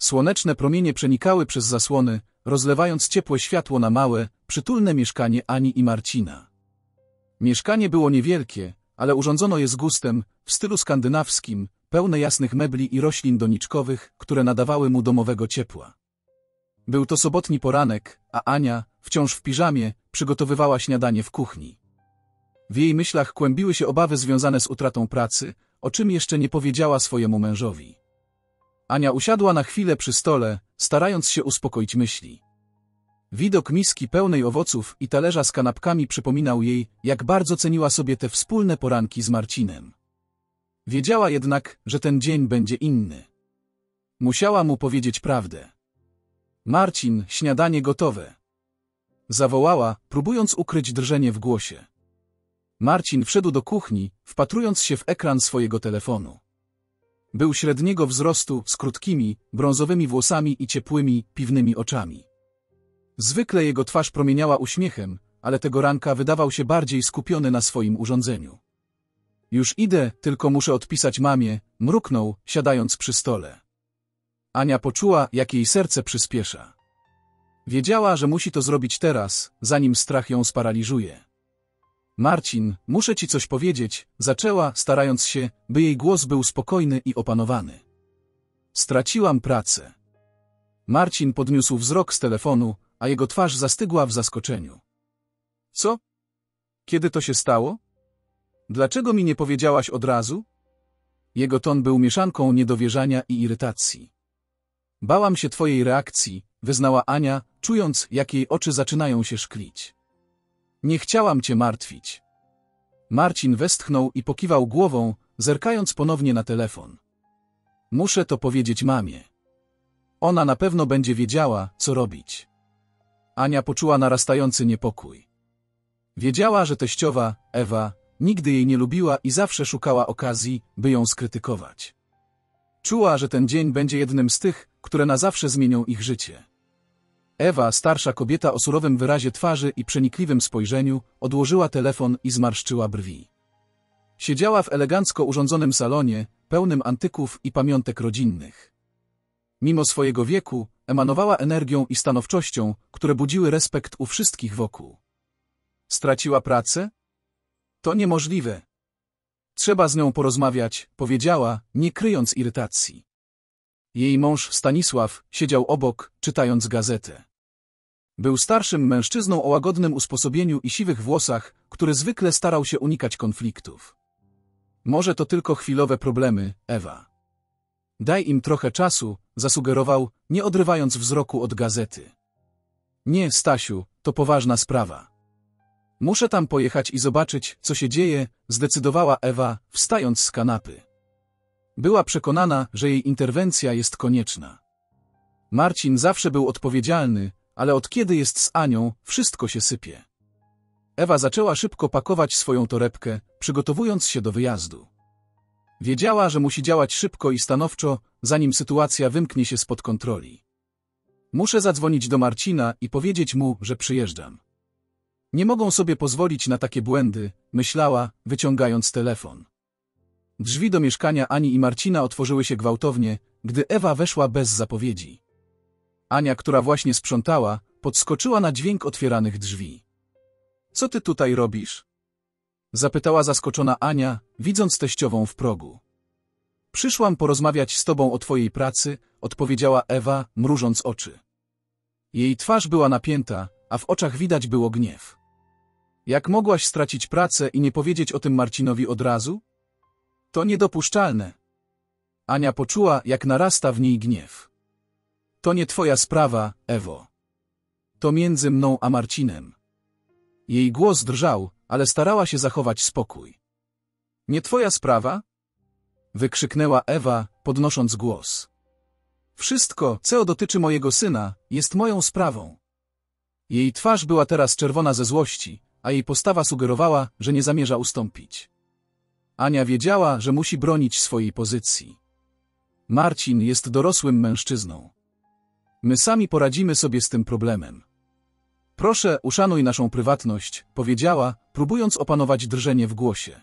Słoneczne promienie przenikały przez zasłony, rozlewając ciepłe światło na małe, przytulne mieszkanie Ani i Marcina. Mieszkanie było niewielkie, ale urządzono je z gustem, w stylu skandynawskim, pełne jasnych mebli i roślin doniczkowych, które nadawały mu domowego ciepła. Był to sobotni poranek, a Ania, wciąż w piżamie, przygotowywała śniadanie w kuchni. W jej myślach kłębiły się obawy związane z utratą pracy, o czym jeszcze nie powiedziała swojemu mężowi. Ania usiadła na chwilę przy stole, starając się uspokoić myśli. Widok miski pełnej owoców i talerza z kanapkami przypominał jej, jak bardzo ceniła sobie te wspólne poranki z Marcinem. Wiedziała jednak, że ten dzień będzie inny. Musiała mu powiedzieć prawdę. Marcin, śniadanie gotowe. Zawołała, próbując ukryć drżenie w głosie. Marcin wszedł do kuchni, wpatrując się w ekran swojego telefonu. Był średniego wzrostu, z krótkimi, brązowymi włosami i ciepłymi, piwnymi oczami. Zwykle jego twarz promieniała uśmiechem, ale tego ranka wydawał się bardziej skupiony na swoim urządzeniu. Już idę, tylko muszę odpisać mamie, mruknął, siadając przy stole. Ania poczuła, jak jej serce przyspiesza. Wiedziała, że musi to zrobić teraz, zanim strach ją sparaliżuje. Marcin, muszę ci coś powiedzieć, zaczęła, starając się, by jej głos był spokojny i opanowany. Straciłam pracę. Marcin podniósł wzrok z telefonu, a jego twarz zastygła w zaskoczeniu. Co? Kiedy to się stało? Dlaczego mi nie powiedziałaś od razu? Jego ton był mieszanką niedowierzania i irytacji. Bałam się twojej reakcji, wyznała Ania, czując, jak jej oczy zaczynają się szklić. Nie chciałam cię martwić. Marcin westchnął i pokiwał głową, zerkając ponownie na telefon. Muszę to powiedzieć mamie. Ona na pewno będzie wiedziała, co robić. Ania poczuła narastający niepokój. Wiedziała, że teściowa, Ewa, nigdy jej nie lubiła i zawsze szukała okazji, by ją skrytykować. Czuła, że ten dzień będzie jednym z tych, które na zawsze zmienią ich życie. Ewa, starsza kobieta o surowym wyrazie twarzy i przenikliwym spojrzeniu, odłożyła telefon i zmarszczyła brwi. Siedziała w elegancko urządzonym salonie, pełnym antyków i pamiątek rodzinnych. Mimo swojego wieku, emanowała energią i stanowczością, które budziły respekt u wszystkich wokół. Straciła pracę? To niemożliwe. Trzeba z nią porozmawiać, powiedziała, nie kryjąc irytacji. Jej mąż Stanisław siedział obok, czytając gazetę. Był starszym mężczyzną o łagodnym usposobieniu i siwych włosach, który zwykle starał się unikać konfliktów. Może to tylko chwilowe problemy, Ewa. Daj im trochę czasu, zasugerował, nie odrywając wzroku od gazety. Nie, Stasiu, to poważna sprawa. Muszę tam pojechać i zobaczyć, co się dzieje, zdecydowała Ewa, wstając z kanapy. Była przekonana, że jej interwencja jest konieczna. Marcin zawsze był odpowiedzialny, ale od kiedy jest z Anią, wszystko się sypie. Ewa zaczęła szybko pakować swoją torebkę, przygotowując się do wyjazdu. Wiedziała, że musi działać szybko i stanowczo, zanim sytuacja wymknie się spod kontroli. Muszę zadzwonić do Marcina i powiedzieć mu, że przyjeżdżam. Nie mogą sobie pozwolić na takie błędy, myślała, wyciągając telefon. Drzwi do mieszkania Ani i Marcina otworzyły się gwałtownie, gdy Ewa weszła bez zapowiedzi. Ania, która właśnie sprzątała, podskoczyła na dźwięk otwieranych drzwi. Co ty tutaj robisz? Zapytała zaskoczona Ania, widząc teściową w progu. Przyszłam porozmawiać z tobą o twojej pracy, odpowiedziała Ewa, mrużąc oczy. Jej twarz była napięta, a w oczach widać było gniew. Jak mogłaś stracić pracę i nie powiedzieć o tym Marcinowi od razu? To niedopuszczalne. Ania poczuła, jak narasta w niej gniew. To nie twoja sprawa, Ewo. To między mną a Marcinem. Jej głos drżał, ale starała się zachować spokój. Nie twoja sprawa? Wykrzyknęła Ewa, podnosząc głos. Wszystko, co dotyczy mojego syna, jest moją sprawą. Jej twarz była teraz czerwona ze złości, a jej postawa sugerowała, że nie zamierza ustąpić. Ania wiedziała, że musi bronić swojej pozycji. Marcin jest dorosłym mężczyzną. My sami poradzimy sobie z tym problemem. Proszę, uszanuj naszą prywatność, powiedziała, próbując opanować drżenie w głosie.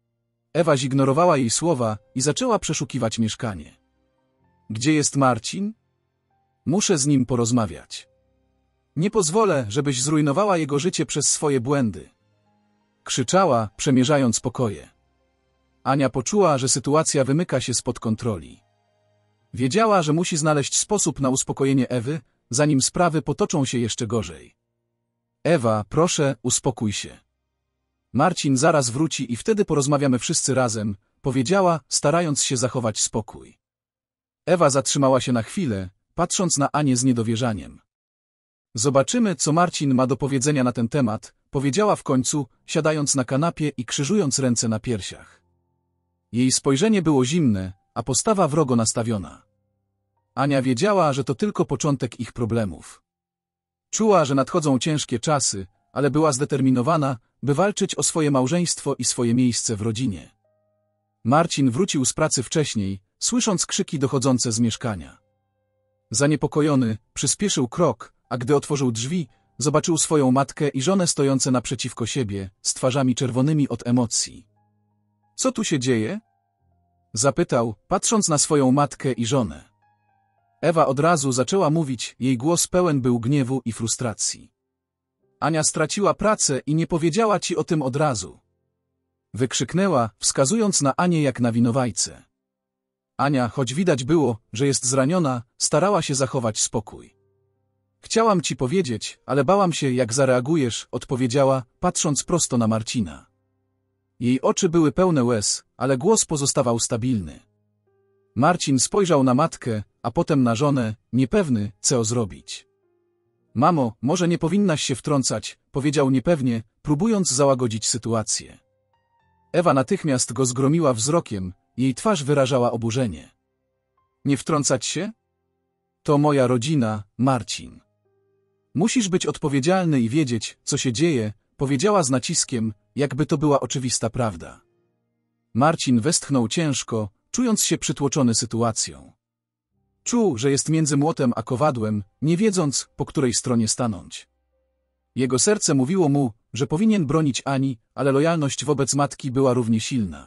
Ewa zignorowała jej słowa i zaczęła przeszukiwać mieszkanie. Gdzie jest Marcin? Muszę z nim porozmawiać. Nie pozwolę, żebyś zrujnowała jego życie przez swoje błędy. Krzyczała, przemierzając pokoje. Ania poczuła, że sytuacja wymyka się spod kontroli. Wiedziała, że musi znaleźć sposób na uspokojenie Ewy, zanim sprawy potoczą się jeszcze gorzej. Ewa, proszę, uspokój się. Marcin zaraz wróci i wtedy porozmawiamy wszyscy razem, powiedziała, starając się zachować spokój. Ewa zatrzymała się na chwilę, patrząc na Anię z niedowierzaniem. Zobaczymy, co Marcin ma do powiedzenia na ten temat, powiedziała w końcu, siadając na kanapie i krzyżując ręce na piersiach. Jej spojrzenie było zimne, a postawa wrogo nastawiona. Ania wiedziała, że to tylko początek ich problemów. Czuła, że nadchodzą ciężkie czasy, ale była zdeterminowana, by walczyć o swoje małżeństwo i swoje miejsce w rodzinie. Marcin wrócił z pracy wcześniej, słysząc krzyki dochodzące z mieszkania. Zaniepokojony, przyspieszył krok, a gdy otworzył drzwi, zobaczył swoją matkę i żonę stojące naprzeciwko siebie, z twarzami czerwonymi od emocji. Co tu się dzieje? Zapytał, patrząc na swoją matkę i żonę. Ewa od razu zaczęła mówić, jej głos pełen był gniewu i frustracji. Ania straciła pracę i nie powiedziała ci o tym od razu. Wykrzyknęła, wskazując na Anię jak na winowajcę. Ania, choć widać było, że jest zraniona, starała się zachować spokój. Chciałam ci powiedzieć, ale bałam się, jak zareagujesz, odpowiedziała, patrząc prosto na Marcina. Jej oczy były pełne łez, ale głos pozostawał stabilny. Marcin spojrzał na matkę, a potem na żonę, niepewny, co zrobić. Mamo, może nie powinnaś się wtrącać, powiedział niepewnie, próbując załagodzić sytuację. Ewa natychmiast go zgromiła wzrokiem, jej twarz wyrażała oburzenie. Nie wtrącać się? To moja rodzina, Marcin. Musisz być odpowiedzialny i wiedzieć, co się dzieje, powiedziała z naciskiem, jakby to była oczywista prawda. Marcin westchnął ciężko, czując się przytłoczony sytuacją. Czuł, że jest między młotem a kowadłem, nie wiedząc, po której stronie stanąć. Jego serce mówiło mu, że powinien bronić Ani, ale lojalność wobec matki była równie silna.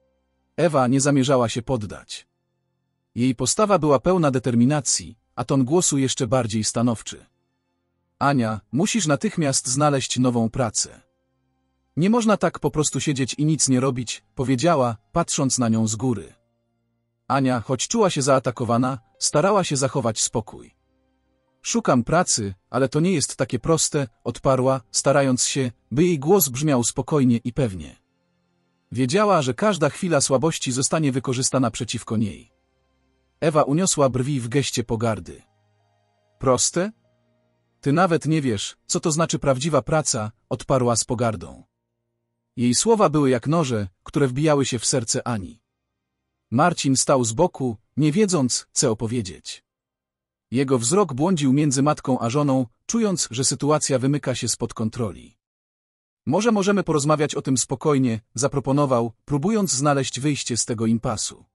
Ewa nie zamierzała się poddać. Jej postawa była pełna determinacji, a ton głosu jeszcze bardziej stanowczy. Ania, musisz natychmiast znaleźć nową pracę. Nie można tak po prostu siedzieć i nic nie robić, powiedziała, patrząc na nią z góry. Ania, choć czuła się zaatakowana, starała się zachować spokój. Szukam pracy, ale to nie jest takie proste, odparła, starając się, by jej głos brzmiał spokojnie i pewnie. Wiedziała, że każda chwila słabości zostanie wykorzystana przeciwko niej. Ewa uniosła brwi w geście pogardy. Proste? Ty nawet nie wiesz, co to znaczy prawdziwa praca, odparła z pogardą. Jej słowa były jak noże, które wbijały się w serce Ani. Marcin stał z boku, nie wiedząc, co opowiedzieć. Jego wzrok błądził między matką a żoną, czując, że sytuacja wymyka się spod kontroli. Może możemy porozmawiać o tym spokojnie, zaproponował, próbując znaleźć wyjście z tego impasu.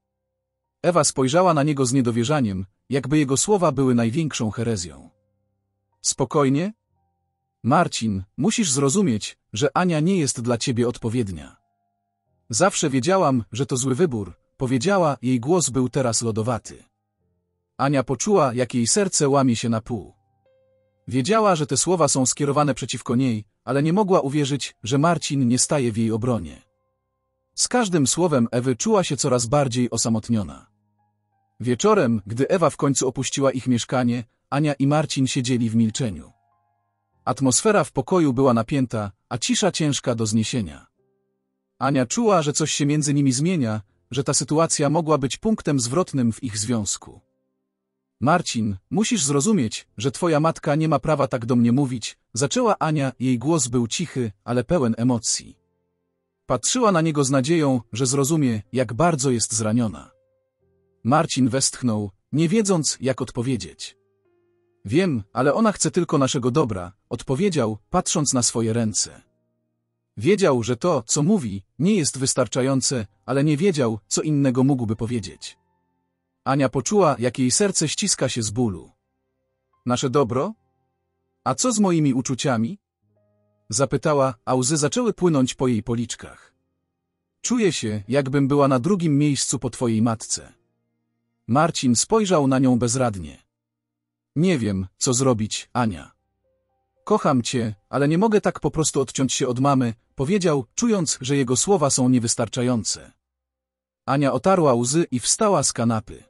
Ewa spojrzała na niego z niedowierzaniem, jakby jego słowa były największą herezją. Spokojnie? Marcin, musisz zrozumieć, że Ania nie jest dla ciebie odpowiednia. Zawsze wiedziałam, że to zły wybór, powiedziała, jej głos był teraz lodowaty. Ania poczuła, jak jej serce łamie się na pół. Wiedziała, że te słowa są skierowane przeciwko niej, ale nie mogła uwierzyć, że Marcin nie staje w jej obronie. Z każdym słowem Ewy czuła się coraz bardziej osamotniona. Wieczorem, gdy Ewa w końcu opuściła ich mieszkanie, Ania i Marcin siedzieli w milczeniu. Atmosfera w pokoju była napięta, a cisza ciężka do zniesienia. Ania czuła, że coś się między nimi zmienia, że ta sytuacja mogła być punktem zwrotnym w ich związku. Marcin, musisz zrozumieć, że twoja matka nie ma prawa tak do mnie mówić, zaczęła Ania, jej głos był cichy, ale pełen emocji. Patrzyła na niego z nadzieją, że zrozumie, jak bardzo jest zraniona. Marcin westchnął, nie wiedząc, jak odpowiedzieć. Wiem, ale ona chce tylko naszego dobra, odpowiedział, patrząc na swoje ręce. Wiedział, że to, co mówi, nie jest wystarczające, ale nie wiedział, co innego mógłby powiedzieć. Ania poczuła, jak jej serce ściska się z bólu. Nasze dobro? A co z moimi uczuciami? Zapytała, a łzy zaczęły płynąć po jej policzkach. Czuję się, jakbym była na drugim miejscu po twojej matce. Marcin spojrzał na nią bezradnie. Nie wiem, co zrobić, Ania. Kocham cię, ale nie mogę tak po prostu odciąć się od mamy, powiedział, czując, że jego słowa są niewystarczające. Ania otarła łzy i wstała z kanapy.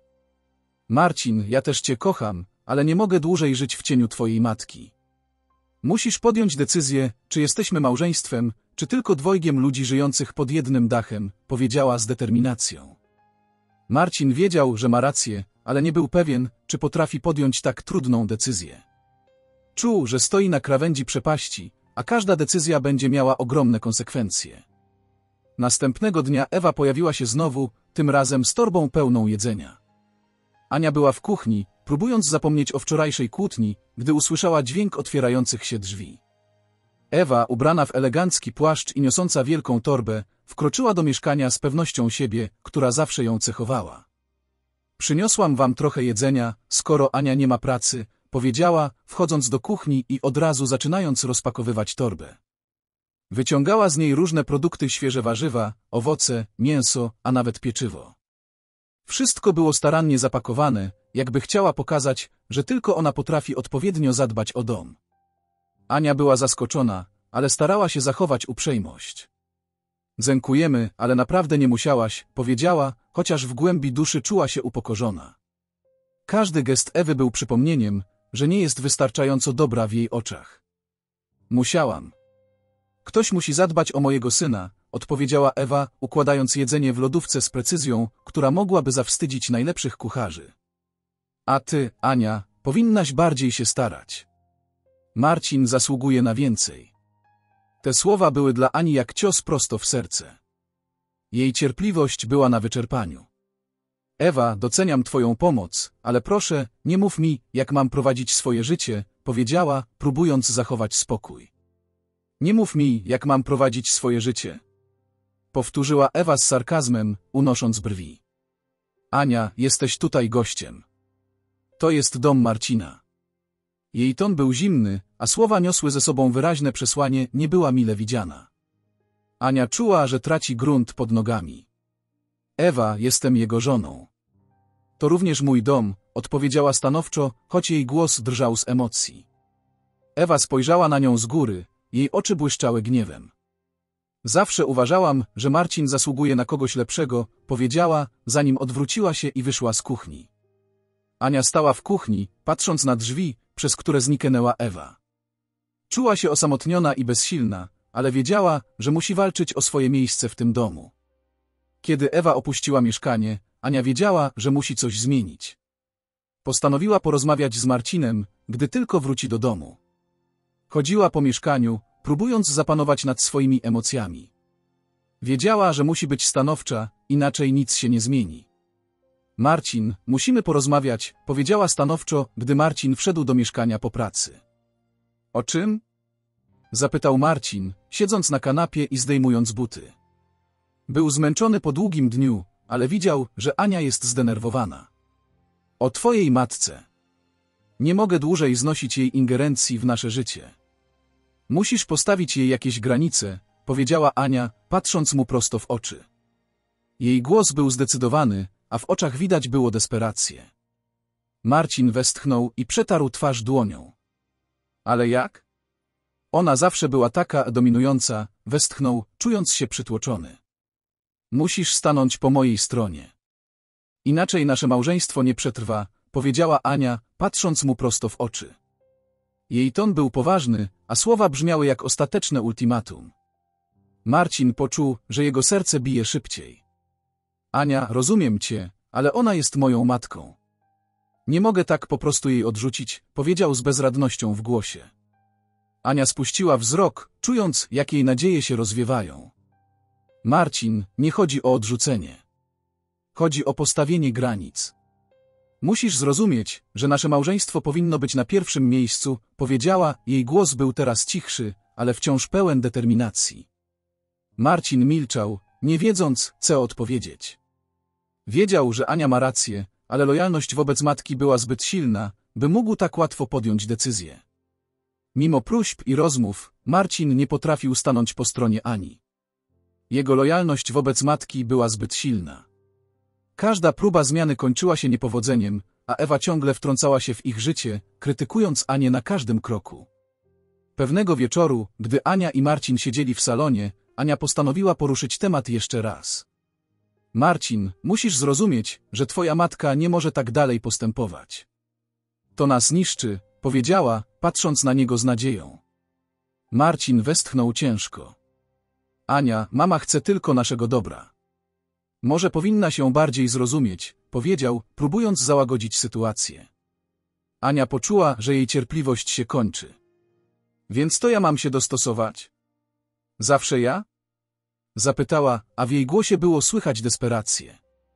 Marcin, ja też cię kocham, ale nie mogę dłużej żyć w cieniu twojej matki. Musisz podjąć decyzję, czy jesteśmy małżeństwem, czy tylko dwojgiem ludzi żyjących pod jednym dachem, powiedziała z determinacją. Marcin wiedział, że ma rację, ale nie był pewien, czy potrafi podjąć tak trudną decyzję. Czuł, że stoi na krawędzi przepaści, a każda decyzja będzie miała ogromne konsekwencje. Następnego dnia Ewa pojawiła się znowu, tym razem z torbą pełną jedzenia. Ania była w kuchni, próbując zapomnieć o wczorajszej kłótni, gdy usłyszała dźwięk otwierających się drzwi. Ewa, ubrana w elegancki płaszcz i niosąca wielką torbę, wkroczyła do mieszkania z pewnością siebie, która zawsze ją cechowała. Przyniosłam wam trochę jedzenia, skoro Ania nie ma pracy, powiedziała, wchodząc do kuchni i od razu zaczynając rozpakowywać torbę. Wyciągała z niej różne produkty, świeże warzywa, owoce, mięso, a nawet pieczywo. Wszystko było starannie zapakowane, jakby chciała pokazać, że tylko ona potrafi odpowiednio zadbać o dom. Ania była zaskoczona, ale starała się zachować uprzejmość. Dziękujemy, ale naprawdę nie musiałaś, powiedziała, chociaż w głębi duszy czuła się upokorzona. Każdy gest Ewy był przypomnieniem, że nie jest wystarczająco dobra w jej oczach. Musiałam. Ktoś musi zadbać o mojego syna, odpowiedziała Ewa, układając jedzenie w lodówce z precyzją, która mogłaby zawstydzić najlepszych kucharzy. A ty, Ania, powinnaś bardziej się starać. Marcin zasługuje na więcej. Te słowa były dla Ani jak cios prosto w serce. Jej cierpliwość była na wyczerpaniu. Ewa, doceniam twoją pomoc, ale proszę, nie mów mi, jak mam prowadzić swoje życie, powiedziała, próbując zachować spokój. Nie mów mi, jak mam prowadzić swoje życie. Powtórzyła Ewa z sarkazmem, unosząc brwi. Ania, jesteś tutaj gościem. To jest dom Marcina. Jej ton był zimny, a słowa niosły ze sobą wyraźne przesłanie, nie była mile widziana. Ania czuła, że traci grunt pod nogami. Ewa, jestem jego żoną. To również mój dom, odpowiedziała stanowczo, choć jej głos drżał z emocji. Ewa spojrzała na nią z góry, jej oczy błyszczały gniewem. Zawsze uważałam, że Marcin zasługuje na kogoś lepszego, powiedziała, zanim odwróciła się i wyszła z kuchni. Ania stała w kuchni, patrząc na drzwi, przez które zniknęła Ewa. Czuła się osamotniona i bezsilna, ale wiedziała, że musi walczyć o swoje miejsce w tym domu. Kiedy Ewa opuściła mieszkanie, Ania wiedziała, że musi coś zmienić. Postanowiła porozmawiać z Marcinem, gdy tylko wróci do domu. Chodziła po mieszkaniu, próbując zapanować nad swoimi emocjami. Wiedziała, że musi być stanowcza, inaczej nic się nie zmieni. Marcin, musimy porozmawiać, powiedziała stanowczo, gdy Marcin wszedł do mieszkania po pracy. O czym? Zapytał Marcin, siedząc na kanapie i zdejmując buty. Był zmęczony po długim dniu, ale widział, że Ania jest zdenerwowana. O twojej matce. Nie mogę dłużej znosić jej ingerencji w nasze życie. Musisz postawić jej jakieś granice, powiedziała Ania, patrząc mu prosto w oczy. Jej głos był zdecydowany, a w oczach widać było desperację. Marcin westchnął i przetarł twarz dłonią. Ale jak? Ona zawsze była taka dominująca, westchnął, czując się przytłoczony. Musisz stanąć po mojej stronie. Inaczej nasze małżeństwo nie przetrwa, powiedziała Ania, patrząc mu prosto w oczy. Jej ton był poważny, a słowa brzmiały jak ostateczne ultimatum. Marcin poczuł, że jego serce bije szybciej. Ania, rozumiem cię, ale ona jest moją matką. Nie mogę tak po prostu jej odrzucić, powiedział z bezradnością w głosie. Ania spuściła wzrok, czując, jak jej nadzieje się rozwiewają. Marcin, nie chodzi o odrzucenie. Chodzi o postawienie granic. Musisz zrozumieć, że nasze małżeństwo powinno być na pierwszym miejscu, powiedziała, jej głos był teraz cichszy, ale wciąż pełen determinacji. Marcin milczał, nie wiedząc, co odpowiedzieć. Wiedział, że Ania ma rację, ale lojalność wobec matki była zbyt silna, by mógł tak łatwo podjąć decyzję. Mimo próśb i rozmów, Marcin nie potrafił stanąć po stronie Ani. Jego lojalność wobec matki była zbyt silna. Każda próba zmiany kończyła się niepowodzeniem, a Ewa ciągle wtrącała się w ich życie, krytykując Anię na każdym kroku. Pewnego wieczoru, gdy Ania i Marcin siedzieli w salonie, Ania postanowiła poruszyć temat jeszcze raz. Marcin, musisz zrozumieć, że twoja matka nie może tak dalej postępować. To nas niszczy, powiedziała, patrząc na niego z nadzieją. Marcin westchnął ciężko. Ania, mama chce tylko naszego dobra. Może powinna się bardziej zrozumieć, powiedział, próbując załagodzić sytuację. Ania poczuła, że jej cierpliwość się kończy. Więc to ja mam się dostosować? Zawsze ja? Zapytała, a w jej głosie było słychać desperację.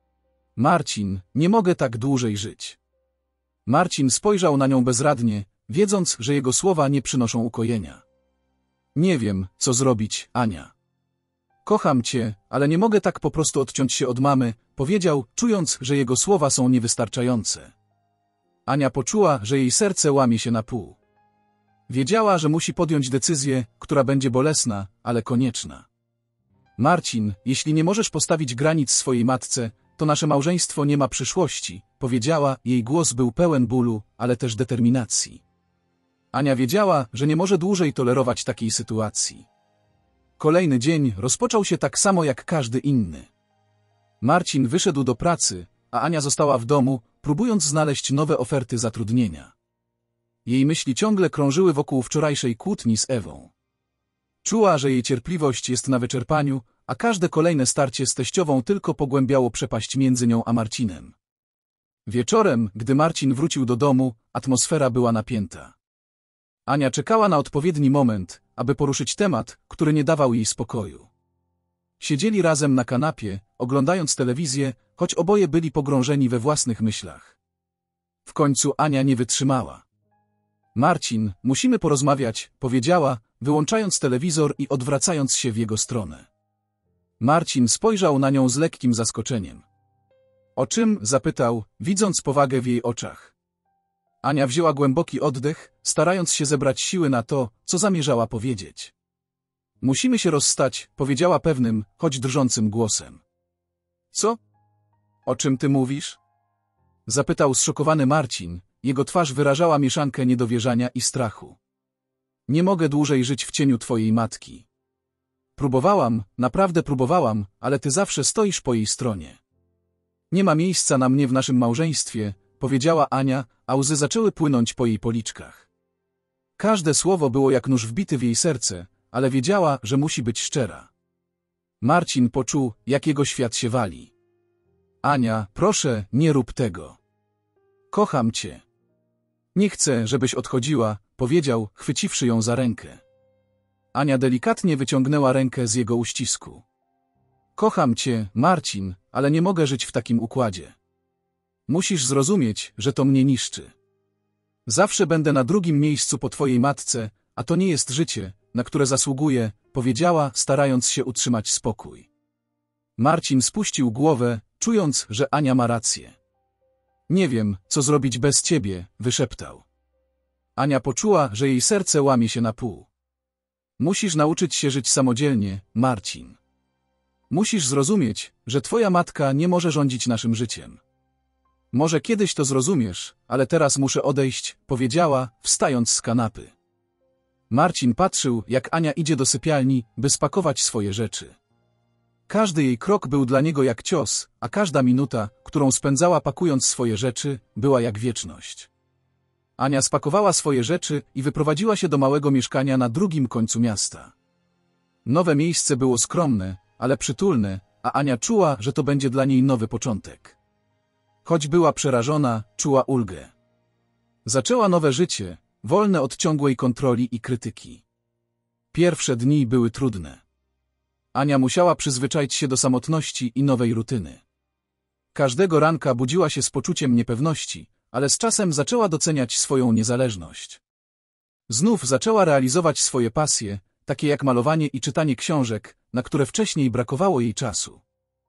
Marcin, nie mogę tak dłużej żyć. Marcin spojrzał na nią bezradnie, wiedząc, że jego słowa nie przynoszą ukojenia. Nie wiem, co zrobić, Ania. Kocham cię, ale nie mogę tak po prostu odciąć się od mamy, powiedział, czując, że jego słowa są niewystarczające. Ania poczuła, że jej serce łamie się na pół. Wiedziała, że musi podjąć decyzję, która będzie bolesna, ale konieczna. Marcin, jeśli nie możesz postawić granic swojej matce, to nasze małżeństwo nie ma przyszłości, powiedziała, jej głos był pełen bólu, ale też determinacji. Ania wiedziała, że nie może dłużej tolerować takiej sytuacji. Kolejny dzień rozpoczął się tak samo jak każdy inny. Marcin wyszedł do pracy, a Ania została w domu, próbując znaleźć nowe oferty zatrudnienia. Jej myśli ciągle krążyły wokół wczorajszej kłótni z Ewą. Czuła, że jej cierpliwość jest na wyczerpaniu, a każde kolejne starcie z teściową tylko pogłębiało przepaść między nią a Marcinem. Wieczorem, gdy Marcin wrócił do domu, atmosfera była napięta. Ania czekała na odpowiedni moment, aby poruszyć temat, który nie dawał jej spokoju. Siedzieli razem na kanapie, oglądając telewizję, choć oboje byli pogrążeni we własnych myślach. W końcu Ania nie wytrzymała. Marcin, musimy porozmawiać, powiedziała, wyłączając telewizor i odwracając się w jego stronę. Marcin spojrzał na nią z lekkim zaskoczeniem. O czym? Zapytał, widząc powagę w jej oczach. Ania wzięła głęboki oddech, starając się zebrać siły na to, co zamierzała powiedzieć. Musimy się rozstać, powiedziała pewnym, choć drżącym głosem. Co? O czym ty mówisz? Zapytał zszokowany Marcin, jego twarz wyrażała mieszankę niedowierzania i strachu. Nie mogę dłużej żyć w cieniu twojej matki. Próbowałam, naprawdę próbowałam, ale ty zawsze stoisz po jej stronie. Nie ma miejsca na mnie w naszym małżeństwie, powiedziała Ania, a łzy zaczęły płynąć po jej policzkach. Każde słowo było jak nóż wbity w jej serce, ale wiedziała, że musi być szczera. Marcin poczuł, jak jego świat się wali. Ania, proszę, nie rób tego. Kocham cię. Nie chcę, żebyś odchodziła, powiedział, chwyciwszy ją za rękę. Ania delikatnie wyciągnęła rękę z jego uścisku. Kocham cię, Marcin, ale nie mogę żyć w takim układzie. Musisz zrozumieć, że to mnie niszczy. Zawsze będę na drugim miejscu po twojej matce, a to nie jest życie, na które zasługuję, powiedziała, starając się utrzymać spokój. Marcin spuścił głowę, czując, że Ania ma rację. Nie wiem, co zrobić bez ciebie, wyszeptał. Ania poczuła, że jej serce łamie się na pół. Musisz nauczyć się żyć samodzielnie, Marcin. Musisz zrozumieć, że twoja matka nie może rządzić naszym życiem. Może kiedyś to zrozumiesz, ale teraz muszę odejść, powiedziała, wstając z kanapy. Marcin patrzył, jak Ania idzie do sypialni, by spakować swoje rzeczy. Każdy jej krok był dla niego jak cios, a każda minuta, którą spędzała pakując swoje rzeczy, była jak wieczność. Ania spakowała swoje rzeczy i wyprowadziła się do małego mieszkania na drugim końcu miasta. Nowe miejsce było skromne, ale przytulne, a Ania czuła, że to będzie dla niej nowy początek. Choć była przerażona, czuła ulgę. Zaczęła nowe życie, wolne od ciągłej kontroli i krytyki. Pierwsze dni były trudne. Ania musiała przyzwyczaić się do samotności i nowej rutyny. Każdego ranka budziła się z poczuciem niepewności, ale z czasem zaczęła doceniać swoją niezależność. Znów zaczęła realizować swoje pasje, takie jak malowanie i czytanie książek, na które wcześniej brakowało jej czasu.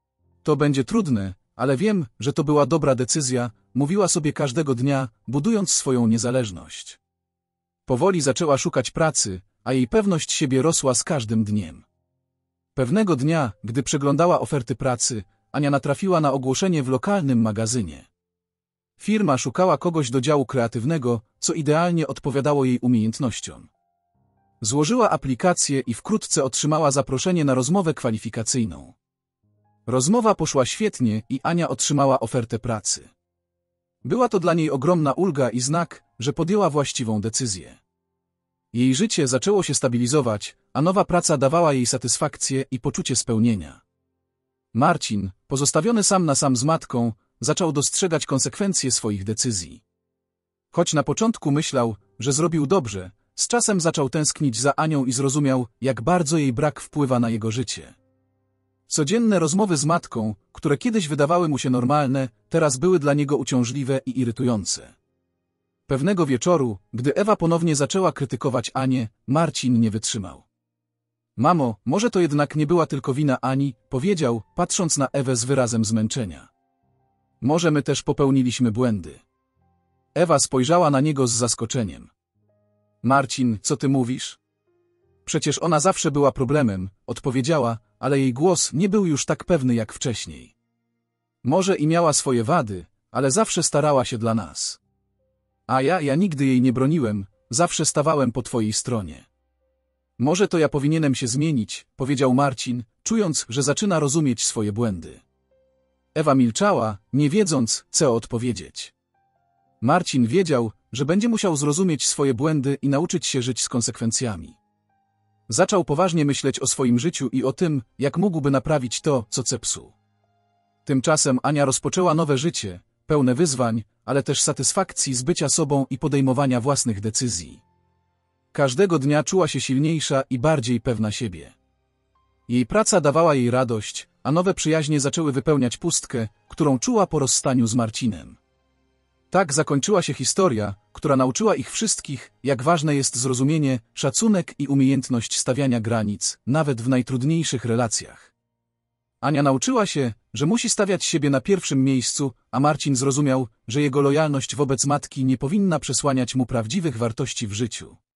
To będzie trudne, ale wiem, że to była dobra decyzja, mówiła sobie każdego dnia, budując swoją niezależność. Powoli zaczęła szukać pracy, a jej pewność siebie rosła z każdym dniem. Pewnego dnia, gdy przeglądała oferty pracy, Ania natrafiła na ogłoszenie w lokalnym magazynie. Firma szukała kogoś do działu kreatywnego, co idealnie odpowiadało jej umiejętnościom. Złożyła aplikację i wkrótce otrzymała zaproszenie na rozmowę kwalifikacyjną. Rozmowa poszła świetnie i Ania otrzymała ofertę pracy. Była to dla niej ogromna ulga i znak, że podjęła właściwą decyzję. Jej życie zaczęło się stabilizować, a nowa praca dawała jej satysfakcję i poczucie spełnienia. Marcin, pozostawiony sam na sam z matką, zaczął dostrzegać konsekwencje swoich decyzji. Choć na początku myślał, że zrobił dobrze, z czasem zaczął tęsknić za Anią i zrozumiał, jak bardzo jej brak wpływa na jego życie. Codzienne rozmowy z matką, które kiedyś wydawały mu się normalne, teraz były dla niego uciążliwe i irytujące. Pewnego wieczoru, gdy Ewa ponownie zaczęła krytykować Anię, Marcin nie wytrzymał. Mamo, może to jednak nie była tylko wina Ani, powiedział, patrząc na Ewę z wyrazem zmęczenia. Może my też popełniliśmy błędy. Ewa spojrzała na niego z zaskoczeniem. Marcin, co ty mówisz? Przecież ona zawsze była problemem, odpowiedziała, ale jej głos nie był już tak pewny jak wcześniej. Może i miała swoje wady, ale zawsze starała się dla nas. A ja nigdy jej nie broniłem, zawsze stawałem po twojej stronie. Może to ja powinienem się zmienić, powiedział Marcin, czując, że zaczyna rozumieć swoje błędy. Ewa milczała, nie wiedząc, co odpowiedzieć. Marcin wiedział, że będzie musiał zrozumieć swoje błędy i nauczyć się żyć z konsekwencjami. Zaczął poważnie myśleć o swoim życiu i o tym, jak mógłby naprawić to, co zepsuł. Tymczasem Ania rozpoczęła nowe życie, pełne wyzwań, ale też satysfakcji z bycia sobą i podejmowania własnych decyzji. Każdego dnia czuła się silniejsza i bardziej pewna siebie. Jej praca dawała jej radość, a nowe przyjaźnie zaczęły wypełniać pustkę, którą czuła po rozstaniu z Marcinem. Tak zakończyła się historia, która nauczyła ich wszystkich, jak ważne jest zrozumienie, szacunek i umiejętność stawiania granic, nawet w najtrudniejszych relacjach. Ania nauczyła się, że musi stawiać siebie na pierwszym miejscu, a Marcin zrozumiał, że jego lojalność wobec matki nie powinna przesłaniać mu prawdziwych wartości w życiu.